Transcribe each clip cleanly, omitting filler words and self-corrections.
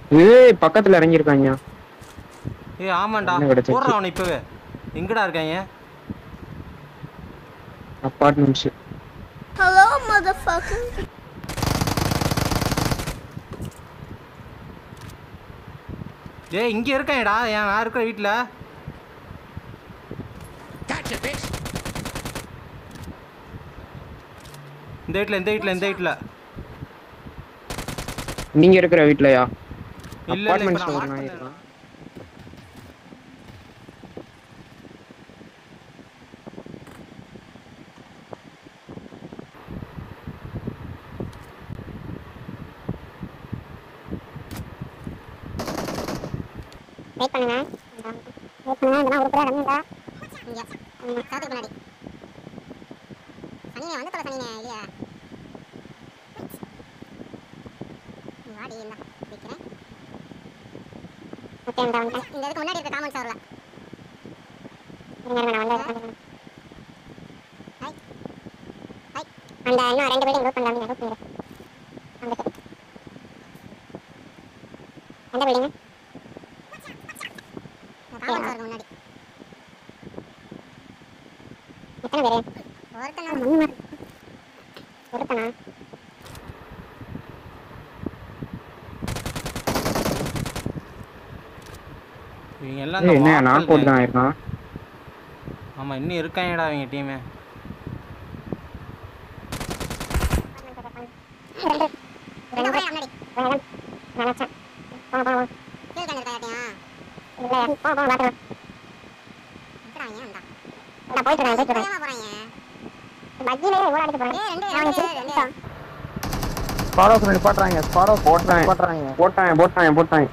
ஏய் பக்கத்துல இறங்கி இருக்காங்க. ஏய் ஆமாண்டா போடுறா அவனை இப்பவே. எங்கடா இருக்காங்க? அபார்ட்மெண்ட்ஸ். Hello motherfucker. ஏய் இங்க இருக்காங்கடா. நான் இருக்கிற வீட்ல. இந்த வீட்ல. நீங்க இருக்கிற வீட்லயா? இல்ல அபார்ட்மெண்ட்ஸ்ல ஒரு நாய் இருக்கான். வெயிட் பண்ணுங்க. இதெல்லாம் ஒரு பேர் ரம்மிடா. இங்க சாத்து பின்னாடி. சனினே வந்து தொலை சனினே இல்லையா? வாடி என்ன நிக்கிறேன். ஓகே இந்த இதுக்கு முன்னாடி இருக்க காமன் சர்வர்ல. நான் வந்து ஹாய். அந்த இன்னும் ரெண்டு பில்டிங் லூட் பண்ணலாம். லூட் பண்ணுங்க. அந்த பில்டிங் காமன் சர்வர் முன்னாடி. எத்தனை பேர்? ஒருத்தனா? இவங்க எல்லாம் என்ன நான் போட்டு தான் இருக்கான். ஆமா இன்னும் இருக்காங்கடா இவங்க டீமே. ஃபாலோ பண்ணி போட்றாங்க. போட்டாங்க.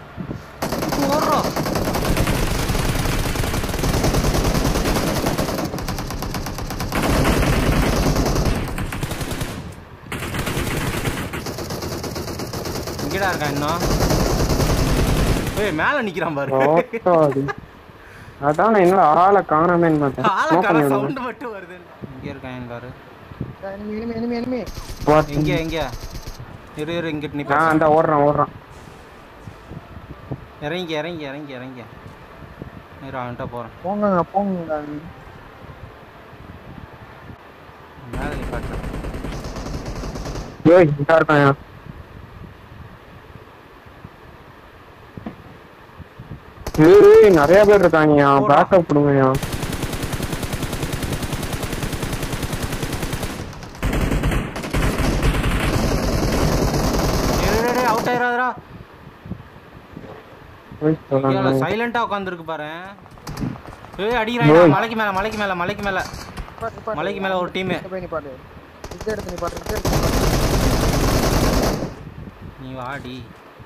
இங்கடா இருக்கா இன்னும். ஏய் மேல நிக்கறான் பாரு. அதான் நான் என்னடா ஆளை காணோமேன்னு பார்த்தேன். ஆளை காண சவுண்ட் மட்டும் வருது. இங்க இருக்கான் பாரு. enemy. எங்க இரு இங்க நீ நான் அந்த ஓடுறான். இறங்கி இரு அவன்கிட்ட போறேன். போங்க. மேல நீ பாட்டு. ஏய் இங்க இருக்கான். ஏய் நிறைய பேர் இருக்காங்கயா. பேக்கப் கொடுங்கயா. ஏய் அவுட் ஆயிராதடா. இங்க சைலண்டா உட்கார்ந்திருக்கு பாரு. ஏய் அடிக்குறானே மலைக்கு மேல ஒரு டீம். நீ வாடி.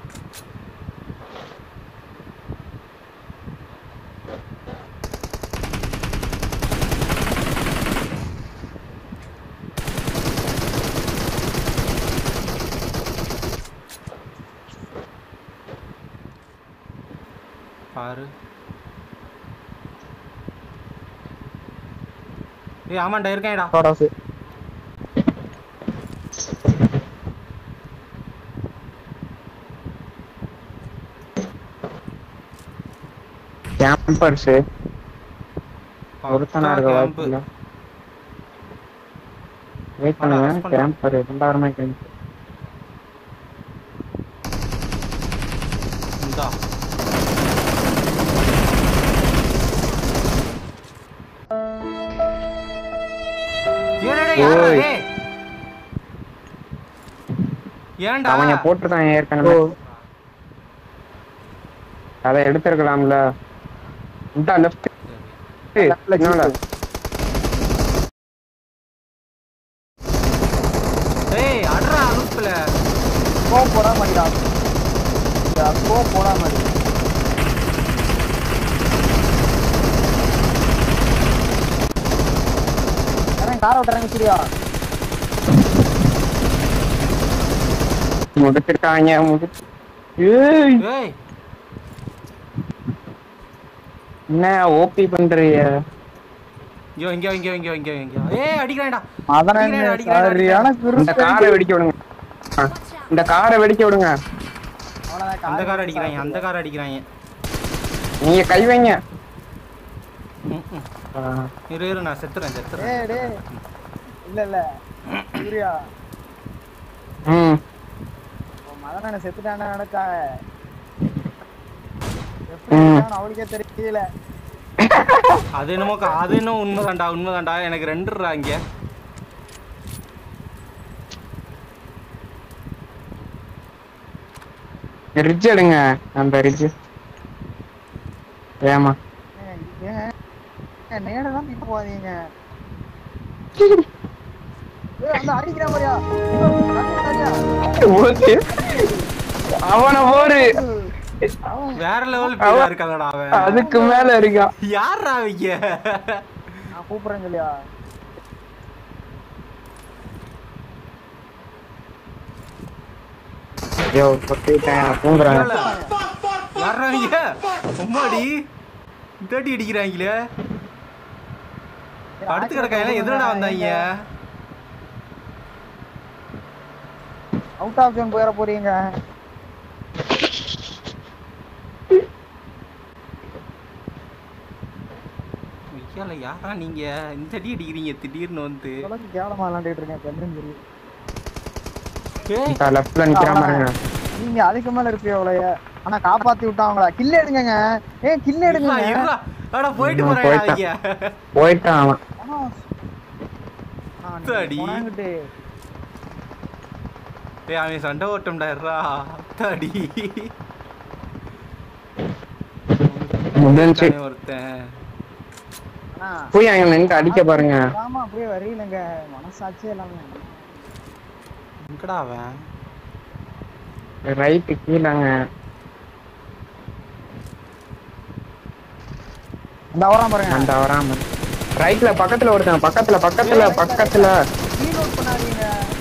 பாரு. ஏய் ஆமாண்டா இருக்கேன்டா. பாடாசு. கேம்பர்ஸ் ஒருத்தனா இருக்க வாய்ப்பில்லை. வெயிட் பண்ணுங்க. Camper 2000 camper. இந்தா ஏன்டா அவங்க போட்டுட்டான் ஏற்கனவே. அதை எடுத்துருக்கலாம்ல. இந்த லெஃப்ட் ஏய் அடரா லூப்ல போடா மாட்டா. போடா மாட்டா. கார் ஓட்டுறாங்க சரியா? முடிச்சிருக்காங்க. ஏய் என்ன ஓபி பண்றீங்க? இங்க ஏய் அடிக்கறேன்டா. சரியான குரு. இந்த காரை வெடிக்க விடுங்க. அவ்வளவுதான் அந்த கார் அடிக்கிறாங்க, அந்த கார் அடிக்கிறாங்க. நீங்க கை வைங்க. இரு நான் செத்துறேன். டேய் டேய் இல்ல சூர்யா மதன செத்துட்டானே நடக்கா எப்படி அவளுக்கே தெரியல. அது என்னமோ உண்மைதான்டா. எனக்கு 2 இங்க. ரிட்ஜ் எடுங்க, அந்த ரிட்ஜ். ஏமா நேரதான் இப்ப போறீங்க. அந்த அடிக்கிற மாதிரியா அவன போரு. வேற லெவல் பிளேயரா இருக்காங்கடா அவன். அதுக்கு மேல இருக்கான். யாரா அவங்க? நான் கூப்பிடுறேன் சொல்லியா. ஐயோ பத்திட்டேன் தூங்குறேன். யாரா அவங்க? உம்மாடி தேடி அடிக்கிறாங்களே. அடுத்து கிடக்காங்க எதுலடா வந்தாங்க? அவுட் ஆஃப் ஜோன் போயிட போறீங்க. யாரா நீங்க இந்த அடி அடிக்கிறீங்க திடீர்னு வந்து? கேவலமா விளையாண்டுட்டு இருக்கேன் சந்திரன். லெஃப்ட்ல நிக்கிற மாதிரிங்க. நீங்க அதுக்கு மேல இருப்பீங்க அவ்வளவு. ஆனா காப்பாத்தி விட்டாங்களா? கில்ல எடுங்க. கில்ல எடுங்க. அட போயிட்டு போறாங்க. போயிட்டான் அவன். அடி டேய் அவன் சண்டை ஓட்டம்டாரா. அடி முடிஞ்சு ஒருத்தன் போய் அங்க நின்று அடிக்க பாருங்க. ஆமா அப்படியே வரீலங்க. மனசாட்சியே எல்லாமே எங்கடா அவன்? ரைட் கீழங்க. அந்த வராம பாருங்க. அந்த வராம ரைட்ல பக்கத்துல ஒருத்தன். பக்கத்துல ரீலோட் பண்ணாதீங்க.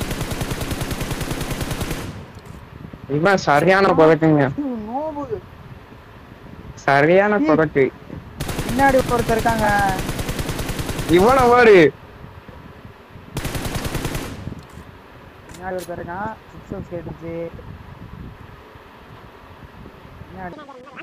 இவன் சரியான பதக்குங்க. நோபு சரியான பதக்கு. பின்னாடி ஒருத்தர் இருக்காங்க. இவன பாரு. பின்னாடி ஒருத்தர் இருக்கான். 6 கேட்டுச்சு. பின்னாடி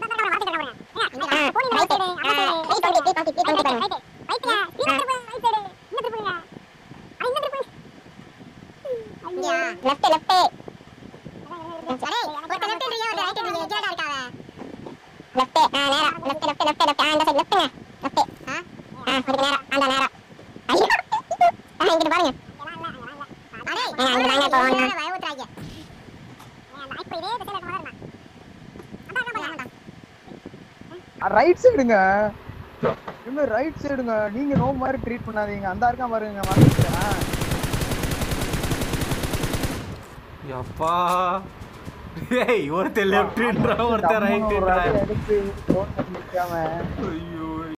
ரைட் சைடுங்க. இன்னும் ரைட் சைடுங்க. நீங்க நோ மாதிரி ட்ரீட் பண்ணாதீங்க. அந்த இருக்கா பாருங்க. மறந்துட்டேன். யப்பா டேய் ஒருத்தன் லெஃப்ட்ன்றா ஒருத்தன் ரைட்ன்றா. எடுத்து ரோட் நிக்காம ஐயோ